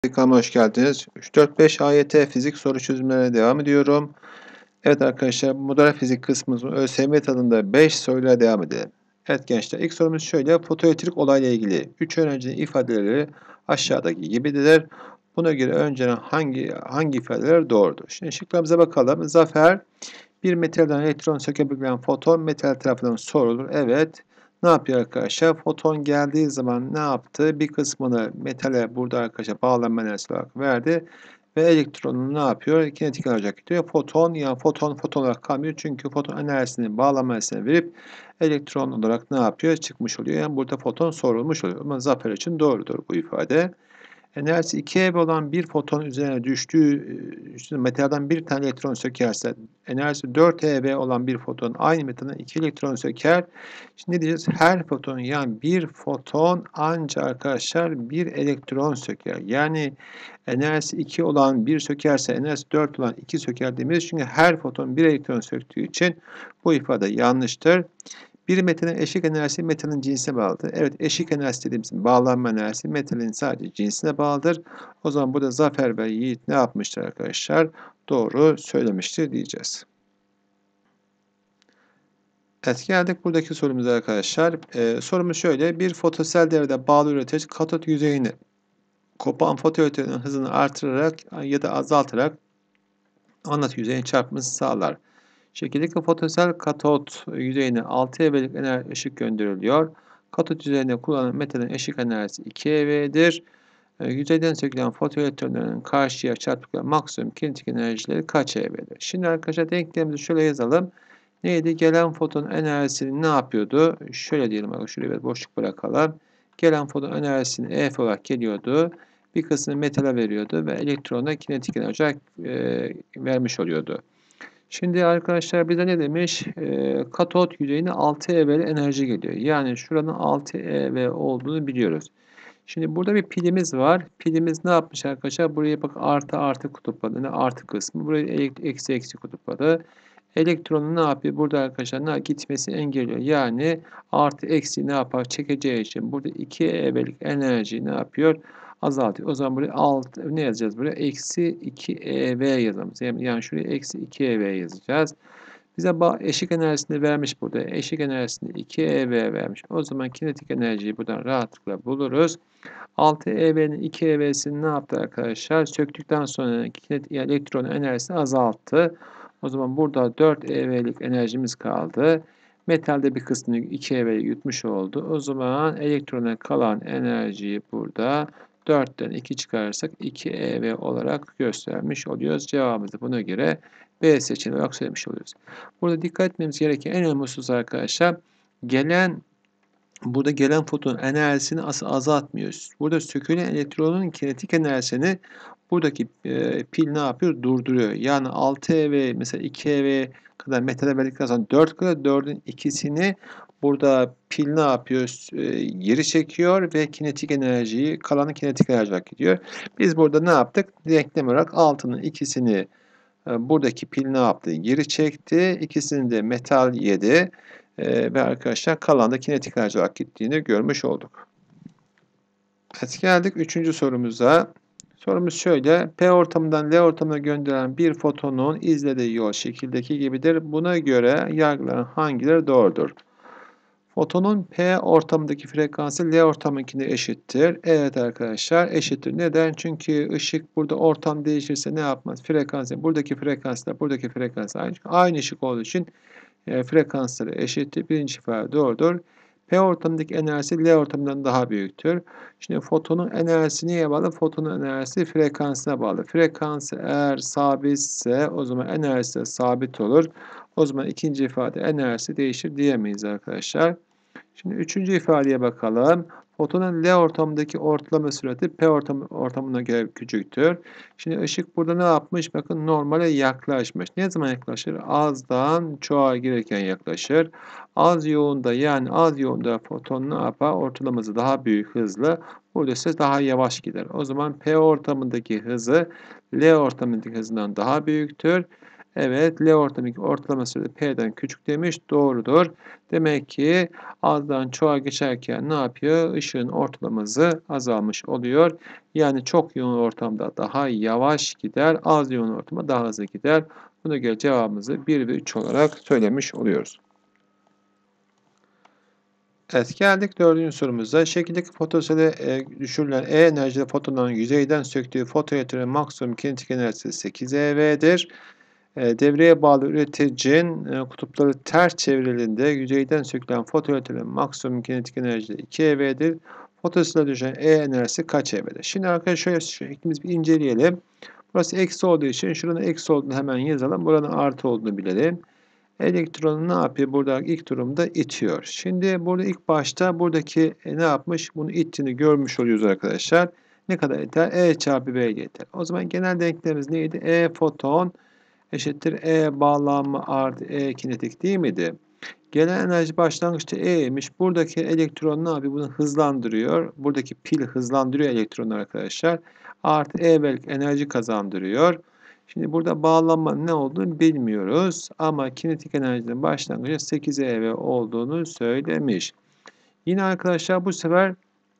Kanalıma hoş geldiniz. 3-4-5 AYT fizik soru çözümlerine devam ediyorum. Evet arkadaşlar, model fizik kısmımızın ÖSYM tadında 5 soruyla devam edelim. Evet gençler, ilk sorumuz şöyle: fotoelektrik olayla ilgili 3 öğrencinin ifadeleri aşağıdaki gibidir. Buna göre önceden hangi ifadeler doğrudur? Şimdi şıklarımıza bakalım. Zafer, bir metalden elektron sökebilen foton metal tarafından sorulur. Evet. Ne yapıyor arkadaşlar? Foton geldiği zaman ne yaptı? Bir kısmını metale burada arkadaşlar bağlanma enerjisi olarak verdi. Ve elektronunu ne yapıyor? Kinetik enerji gidiyor. Foton, yani foton olarak kalmıyor. Çünkü foton enerjisini bağlanma enerjisine verip elektron olarak ne yapıyor? Çıkmış oluyor. Yani burada foton sorulmuş oluyor. Ama Zafer için doğrudur bu ifade. Enerjisi 2 ev olan bir foton üzerine düştüğü metalden bir tane elektron sökerse, enerjisi 4 ev olan bir foton aynı metalden 2 elektron söker. Şimdi ne diyeceğiz? Her foton, yani bir foton ancak arkadaşlar bir elektron söker. Yani enerjisi 2 olan bir sökerse, enerjisi 4 olan 2 söker demeyiz. Çünkü her foton bir elektron söktüğü için bu ifade yanlıştır. Bir metalin eşik enerjisi metalin cinsine bağlıdır. Evet, eşik enerjisi dediğimiz bağlanma enerjisi metalin sadece cinsine bağlıdır. O zaman burada Zafer ve Yiğit ne yapmıştır arkadaşlar? Doğru söylemiştir diyeceğiz. Evet, geldik buradaki sorumuza arkadaşlar. Sorumuz şöyle: bir fotosel devrede bağlı üretici katot yüzeyini kopan fotoelektronun hızını artırarak ya da azaltarak anot yüzeyine çarpması sağlar. Şekildeki fotosel katot yüzeyine 6 eV'lik enerji ışık gönderiliyor. Katot yüzeyinde kullanılan metalin ışık enerjisi 2 eV'dir. Yüzeyden sökülen fotoelektronların karşıya çarptıkları maksimum kinetik enerjileri kaç eV'dir? Şimdi arkadaşlar denklemimizi şöyle yazalım. Neydi? Gelen foton enerjisini ne yapıyordu? Şöyle diyelim, şuraya bir boşluk bırakalım. Gelen foton enerjisini EF olarak geliyordu. Bir kısmını metale veriyordu ve elektrona kinetik enerji vermiş oluyordu. Şimdi arkadaşlar bize ne demiş? Katot yüzeyine 6 eV'li enerji geliyor. Yani şuranın 6 eV olduğunu biliyoruz. Şimdi burada bir pilimiz var. Pilimiz ne yapmış arkadaşlar? Buraya bak, artı artı kutupları, yani artı kısmı. Buraya eksi eksi kutupları. Elektronu ne yapıyor? Burada arkadaşlar gitmesi engelliyor. Yani artı eksi ne yapar? Çekeceği için burada 2 eV'lik enerjiyi ne yapıyor? Azaltıyor. O zaman buraya ne yazacağız buraya? Eksi 2 eV yazalım. Yani şuraya eksi 2 eV yazacağız. Bize eşik enerjisini vermiş burada. Eşik enerjisini 2 eV vermiş. O zaman kinetik enerjiyi buradan rahatlıkla buluruz. 6 eV'nin 2 eV'sini ne yaptı arkadaşlar? Söktükten sonra kinetik elektron enerjisini azalttı. O zaman burada 4 eV'lik enerjimiz kaldı. Metalde bir kısmını 2 eV yutmuş oldu. O zaman elektrona kalan enerjiyi burada 4'ten 2 çıkarırsak 2 eV olarak göstermiş oluyoruz. Cevabımızı buna göre B seçeneği olarak söylemiş oluyoruz. Burada dikkat etmemiz gereken en önemli husus arkadaşlar, burada gelen foton enerjisini azaltmıyoruz. Burada sökülen elektronun kinetik enerjisini buradaki pil ne yapıyor? Durduruyor. Yani 6 eV mesela 2 eV kadar metale verdikten sonra 4 kadar 4'ün ikisini burada pil ne yapıyor? Geri çekiyor ve kinetik enerjiyi, kalanı kinetik enerji olarak gidiyor. Biz burada ne yaptık? Denklem olarak 6'nın ikisini buradaki pil ne yaptı? Geri çekti. İkisini de metal yedi. Ve arkadaşlar kalan da kinetik enerji olarak gittiğini görmüş olduk. Evet, geldik 3. sorumuza. Sorumuz şöyle: P ortamından L ortamına gönderilen bir fotonun izlediği yol şekildeki gibidir. Buna göre yargıların hangileri doğrudur? Fotonun P ortamındaki frekansı L ortamınkine eşittir. Evet arkadaşlar, eşittir. Neden? Çünkü ışık burada ortam değişirse ne yapmaz? Frekansı, buradaki frekansla buradaki frekans aynı ışık olduğu için frekansları eşittir. Birinci ifade doğrudur. P ortamındaki enerjisi L ortamından daha büyüktür. Şimdi fotonun enerjisi neye bağlı? Fotonun enerjisi frekansına bağlı. Frekansı eğer sabitse o zaman enerjisi de sabit olur. O zaman ikinci ifade enerjisi değişir diyemeyiz arkadaşlar. Şimdi üçüncü ifadeye bakalım. Fotonun L ortamındaki ortalama sürati P ortamına göre küçüktür. Şimdi ışık burada ne yapmış? Bakın normale yaklaşmış. Ne zaman yaklaşır? Azdan çoğa girerken yaklaşır. Az yoğunda, yani az yoğunda foton ne yapar? Ortalaması daha büyük, hızlı. Burada ise daha yavaş gider. O zaman P ortamındaki hızı L ortamındaki hızından daha büyüktür. Evet, L ortalaması P'den küçük demiş. Doğrudur. Demek ki azdan çoğa geçerken ne yapıyor? Işığın ortalama hızı azalmış oluyor. Yani çok yoğun ortamda daha yavaş gider, az yoğun ortamda daha hızlı gider. Buna göre cevabımızı 1 ve 3 olarak söylemiş oluyoruz. Evet, geldik dördüncü sorumuza. Şekildeki fotosele düşürülen E enerjili fotonların yüzeyden söktüğü fotoelektronun maksimum kinetik enerjisi 8 eV'dir. Devreye bağlı üreticinin kutupları ters çevrildiğinde yüzeyden sökülen fotoelektronun maksimum kinetik enerjisi 2 eV'dir. Fotosele düşen E enerjisi kaç eV'dir? Şimdi arkadaşlar şöyle şeklimizi bir inceleyelim. Burası eksi olduğu için şuranın eksi olduğunu hemen yazalım. Buranın artı olduğunu bilelim. Elektronu ne yapıyor? Burada ilk durumda itiyor. Şimdi burada ilk başta buradaki ne yapmış? Bunu ittiğini görmüş oluyoruz arkadaşlar. Ne kadar iter? E çarpı B iter. O zaman genel denklemimiz neydi? E foton eşittir E bağlanma artı E kinetik değil miydi? Gelen enerji başlangıçta E'ymiş. Buradaki elektron ne yapıyor? Bunu hızlandırıyor. Buradaki pil hızlandırıyor elektronu arkadaşlar. Artı E belki enerji kazandırıyor. Şimdi burada bağlanmanın ne olduğunu bilmiyoruz. Ama kinetik enerjinin başlangıcı 8 eV olduğunu söylemiş. Yine arkadaşlar bu sefer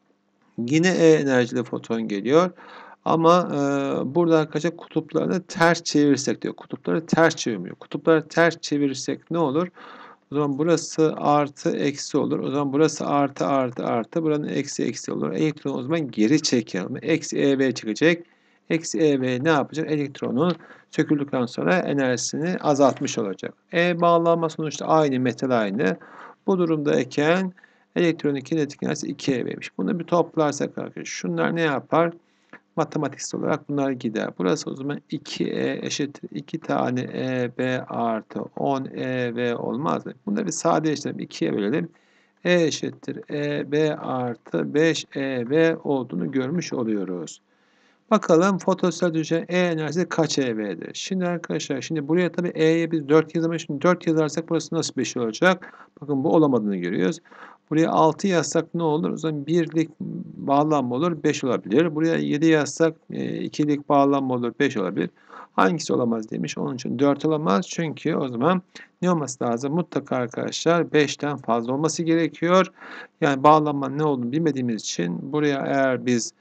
yine E enerjili foton geliyor. Ama burada arkadaşlar kutuplarını ters çevirirsek diyor. Kutupları ters çevirmiyor. Kutupları ters çevirirsek ne olur? O zaman burası artı eksi olur. O zaman burası artı artı artı. Buranın eksi eksi olur. Elektron o zaman geri çeker. Eksi EV çıkacak. Eksi EV ne yapacak? Elektronun söküldükten sonra enerjisini azaltmış olacak. E bağlanma sonuçta aynı, metal aynı. Bu durumdayken elektronun kinetik enerjisi 2 EV'miş. Bunu bir toplarsak arkadaşlar şunlar ne yapar? Matematiksel olarak bunlar gider. Burası o zaman 2E eşittir 2 tane EB artı 10 EV olmaz mı? Bunu da bir sadeleştirelim. 2'ye bölelim. E eşittir EB artı 5 EV olduğunu görmüş oluyoruz. Bakalım fotosel düşen E enerjisi kaç EV'dir? Şimdi arkadaşlar buraya tabii E'ye biz 4 yazamayız. Şimdi 4 yazarsak burası nasıl 5 olacak? Bakın bu olamadığını görüyoruz. Buraya 6 yazsak ne olur? O zaman birlik bağlanma olur 5 olabilir. Buraya 7 yazsak ikilik bağlanma olur 5 olabilir. Hangisi olamaz demiş. Onun için 4 olamaz. Çünkü o zaman ne olması lazım? Mutlaka arkadaşlar 5'ten fazla olması gerekiyor. Yani bağlanmanın ne olduğunu bilmediğimiz için buraya eğer biz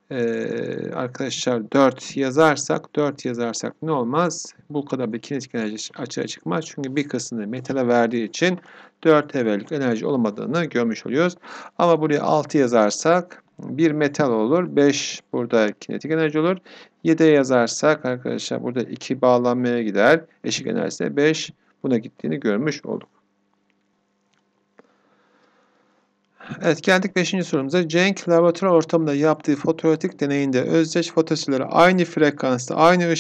arkadaşlar 4 yazarsak ne olmaz? Bu kadar bir kinetik enerji açığa çıkmaz. Çünkü bir kısmını metale verdiği için 4 evrelik enerji olmadığını görmüş oluyoruz. Ama buraya 6 yazarsak bir metal olur. 5 burada kinetik enerji olur. 7 yazarsak arkadaşlar burada 2 bağlanmaya gider. Eşik enerjisi 5 buna gittiğini görmüş olduk. Evet, geldik 5. sorumuza. Cenk laboratuvar ortamında yaptığı fotoelektrik deneyinde özdeş fotosillere aynı frekansta, aynı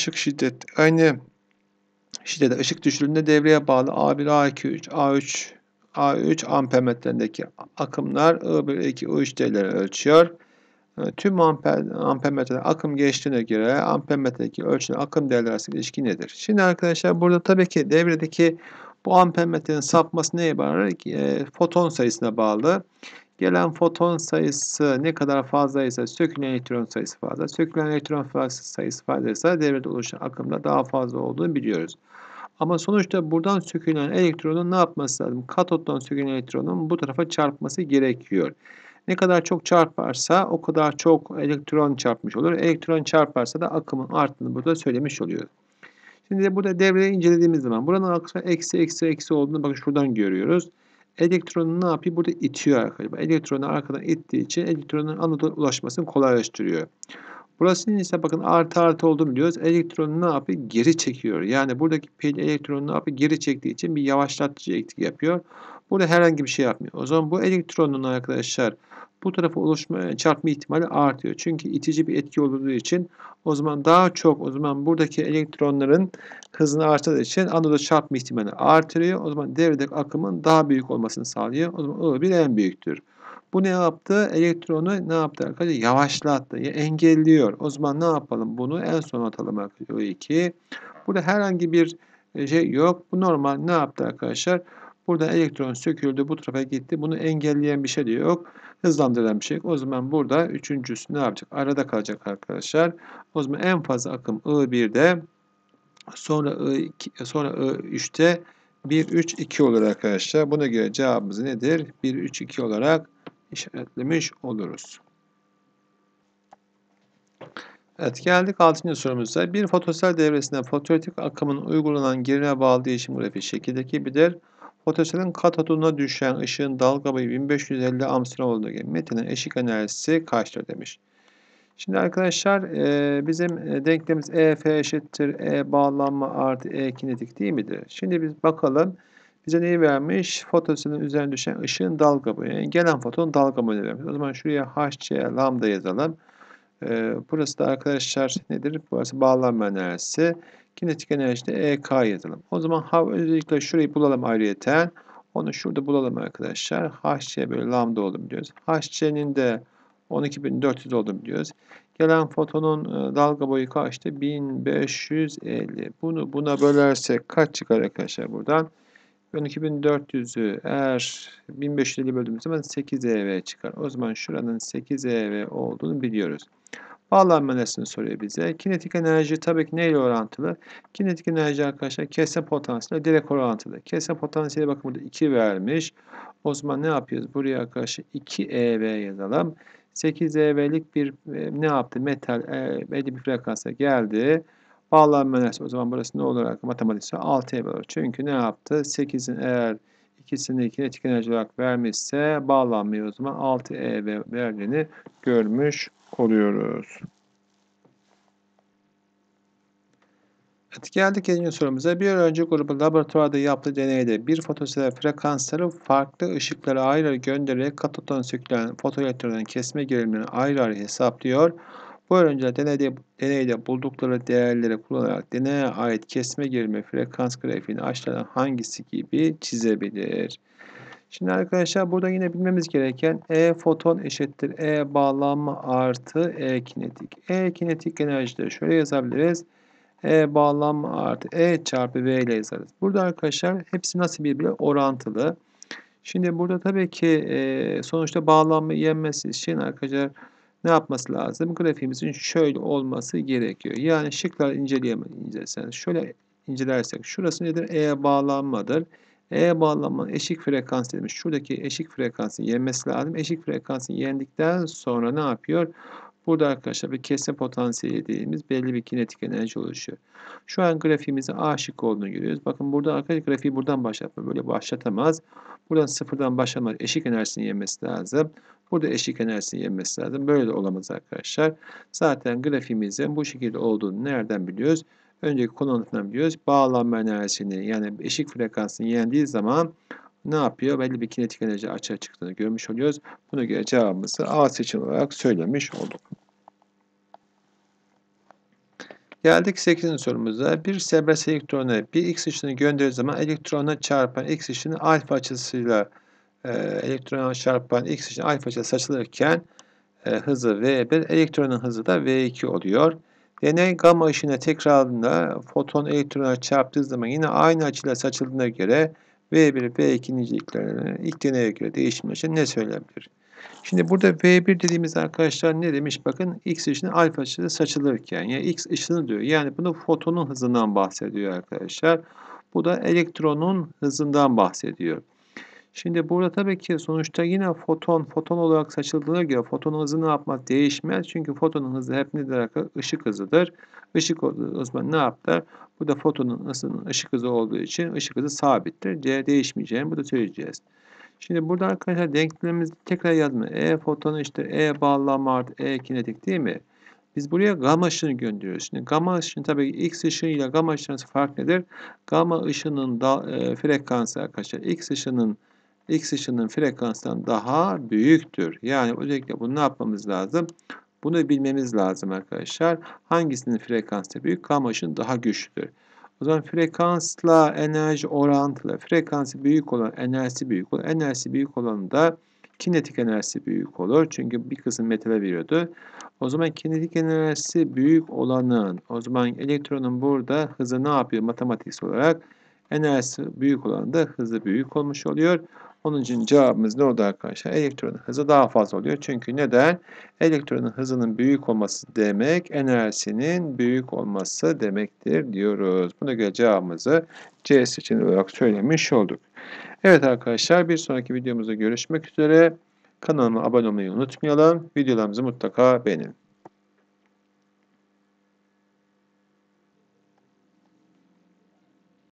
şiddette ışık düşürüldüğünde devreye bağlı A1, A2, A3 ampermetrelerindeki akımlar I1, I2, I3 değerleri ölçüyor. Tüm ampermetreden akım geçtiğine göre ampermetredeki ölçülen akım değerleri arasında ilişki nedir? Şimdi arkadaşlar burada tabii ki devredeki bu ampermetrenin sapması neye bağlı? Foton sayısına bağlı. Gelen foton sayısı ne kadar fazlaysa sökülen elektron sayısı fazla. Sökülen elektron sayısı fazlaysa devrede oluşan akımda daha fazla olduğunu biliyoruz. Ama sonuçta buradan sökülen elektronun ne yapması lazım? Katottan sökülen elektronun bu tarafa çarpması gerekiyor. Ne kadar çok çarparsa o kadar çok elektron çarpmış olur. Elektron çarparsa da akımın arttığını burada söylemiş oluyor. Şimdi burada devreyi incelediğimiz zaman buranın akışı eksi eksi eksi olduğunu bakın şuradan görüyoruz. Elektronu ne yapıyor? Burada itiyor arkadaşlar. Elektronu arkadan ittiği için elektronun anoda ulaşmasını kolaylaştırıyor. Burasının ise bakın artı artı olduğunu biliyoruz. Elektronu ne yapıyor? Geri çekiyor. Yani buradaki pil elektronu ne yapıyor? Geri çektiği için bir yavaşlatıcı etki yapıyor. Burada herhangi bir şey yapmıyor. O zaman bu elektronun arkadaşlar bu tarafa çarpma ihtimali artıyor. Çünkü itici bir etki olduğu için o zaman daha çok buradaki elektronların hızını arttığı için anoda çarpma ihtimali artırıyor. O zaman devredeki akımın daha büyük olmasını sağlıyor. O zaman I1 en büyüktür. Bu ne yaptı? Elektronu ne yaptı arkadaşlar? Yavaşlattı. Engelliyor. O zaman ne yapalım? Bunu en son atalım arkadaşlar. O2. Burada herhangi bir şey yok. Bu normal ne yaptı arkadaşlar? Burada elektron söküldü. Bu tarafa gitti. Bunu engelleyen bir şey de yok. Hızlandıran bir şey yok. O zaman burada üçüncüsü ne yapacak? Arada kalacak arkadaşlar. O zaman en fazla akım I1'de Sonra I2, sonra I3'te 1, 3, 2 olur arkadaşlar. Buna göre cevabımız nedir? 1, 3, 2 olarak işaretlemiş oluruz. Evet, geldik 6. sorumuza. Bir fotosel devresinde fotoelektrik akımın uygulanan gerilime bağlı değişim grafiği şekildeki gibidir. Fotoselin katoduna düşen ışığın dalga boyu 1550 amstrom olduğu gibi metinin eşik enerjisi kaçtır demiş. Şimdi arkadaşlar bizim denklemimiz EF eşittir E bağlanma artı E kinetik değil midir? Şimdi biz bakalım bize neyi vermiş? Fotoselin üzerine düşen ışığın dalga boyu. Yani gelen fotonun dalga boyunu vermiş. O zaman şuraya HC lambda yazalım. Burası da arkadaşlar nedir? Burası bağlanma enerjisi. Kinetik enerjide EK yazalım. O zaman öncelikle şurayı bulalım ayrıyeten. Onu şurada bulalım arkadaşlar. HC bölü lambda olduğunu biliyoruz. HC'nin de 12.400 olduğunu biliyoruz. Gelen fotonun dalga boyu kaçtı? 1550. Bunu buna bölersek kaç çıkar arkadaşlar buradan? 12.400'ü eğer 1550 böldüğümüz zaman 8 eV çıkar. O zaman şuranın 8 eV olduğunu biliyoruz. Bağlanma enerjisini soruyor bize. Kinetik enerji tabii ki neyle orantılı? Kinetik enerji arkadaşlar kesme potansiyeliyle direkt orantılı. Kesme potansiyeli bakın burada 2 vermiş. O zaman ne yapıyoruz? Buraya arkadaşlar 2 eV yazalım. 8 eV'lik bir ne yaptı? Metal belli bir frekansa geldi. Bağlanma enerjisi o zaman burası ne olarak matematikse 6 ev olur. Çünkü ne yaptı? 8'in eğer ikisini kinetik enerji olarak vermişse bağlanmayı o zaman 6 ev verdiğini görmüş oluyoruz. Evet, geldik 7. sorumuza. Bir öğrenci grubu laboratuvarda yaptığı deneyde bir fotosel frekansları farklı ışıklara ayrı ayrı göndererek katottan sökülen fotoelektronların kesme gerilimlerini ayrı ayrı hesaplıyor. Bu öğrenciler deneyde buldukları değerleri kullanarak deneye ait kesme gerilimi frekans grafiğini aşağıdan hangisi gibi çizebilir? Şimdi arkadaşlar burada yine bilmemiz gereken E foton eşittir E bağlanma artı E kinetik. E kinetik enerjide şöyle yazabiliriz. E bağlanma artı E çarpı V ile yazarız. Burada arkadaşlar hepsi nasıl birbirine orantılı. Şimdi burada tabii ki sonuçta bağlanma yenmesi için arkadaşlar ne yapması lazım? Grafiğimizin şöyle olması gerekiyor. Yani şıklar inceleyecekseniz şöyle incelersek şurası nedir? E bağlanmadır. E bağlanma eşik frekans demiş. Şuradaki eşik frekansın yenmesi lazım. Eşik frekansın yendikten sonra ne yapıyor? Burada arkadaşlar bir kesme potansiyeli dediğimiz belli bir kinetik enerji oluşuyor. Şu an grafiğimizin A şıkkı olduğunu görüyoruz. Bakın burada arkadaşlar grafiği buradan başlatma. Böyle başlatamaz. Buradan sıfırdan başlamaz. Eşik enerjisini yenmesi lazım. Burada eşik enerjisini yenmesi lazım. Böyle de olamaz arkadaşlar. Zaten grafiğimizin bu şekilde olduğunu nereden biliyoruz? Önceki konu anlatımından biliyoruz. Bağlanma enerjisini yani eşik frekansını yendiği zaman ne yapıyor? Belli bir kinetik enerji açığa çıktığını görmüş oluyoruz. Buna göre cevabımızı A seçeneği olarak söylemiş olduk. Geldik 8. sorumuza. Bir serbest elektrona bir x ışını gönderdiği zaman elektrona çarpan x ışını alfa açısıyla elektrona çarpan x ışını alfa açısıyla saçılırken hızı V1, elektronun hızı da V2 oluyor. Deney gamma ışını tekrarında foton elektrona çarptığı zaman yine aynı açıyla saçıldığına göre V1, V2 niceliklerinin ilk deneye göre değişimi için ne söylenebilir? Şimdi burada V1 dediğimiz arkadaşlar ne demiş? Bakın X ışını alfa ışını saçılırken yani X ışını diyor. Yani bunu fotonun hızından bahsediyor arkadaşlar. Bu da elektronun hızından bahsediyor. Şimdi burada tabii ki sonuçta yine foton olarak saçıldığına göre fotonun hızı ne yapmaz? Değişmez. Çünkü fotonun hızı hep nedir arkadaşlar? Işık hızıdır. Işık o zaman ne yapar? Bu da fotonun hızının ışık hızı olduğu için ışık hızı sabittir. C değişmeyeceğini burada söyleyeceğiz. Şimdi burada arkadaşlar denklemimizi tekrar yazma. E fotonu işte E bağlanma artı E kinetik değil mi? Biz buraya gamma ışını gönderiyoruz. Şimdi gamma ışını tabii X ışığıyla gamma ışının fark nedir? Gamma ışının frekansı arkadaşlar X ışının frekansından daha büyüktür. Yani özellikle bunu ne yapmamız lazım? Bunu bilmemiz lazım arkadaşlar. Hangisinin frekansı büyük? Gamma ışın daha güçlüdür. O zaman frekansla enerji orantılı. Frekansı büyük olan enerjisi büyük olur. Enerjisi büyük olan da kinetik enerjisi büyük olur. Çünkü bir kısım metale veriyordu. O zaman kinetik enerjisi büyük olanın, o zaman elektronun burada hızı ne yapıyor matematiksel olarak? Enerjisi büyük olan da hızı büyük olmuş oluyor. Onun için cevabımız ne oldu arkadaşlar? Elektronun hızı daha fazla oluyor. Çünkü neden? Elektronun hızının büyük olması demek enerjisinin büyük olması demektir diyoruz. Buna göre cevabımızı C seçeneği olarak söylemiş olduk. Evet arkadaşlar, bir sonraki videomuzda görüşmek üzere. Kanalıma abone olmayı unutmayalım. Videolarımızı mutlaka beğenin.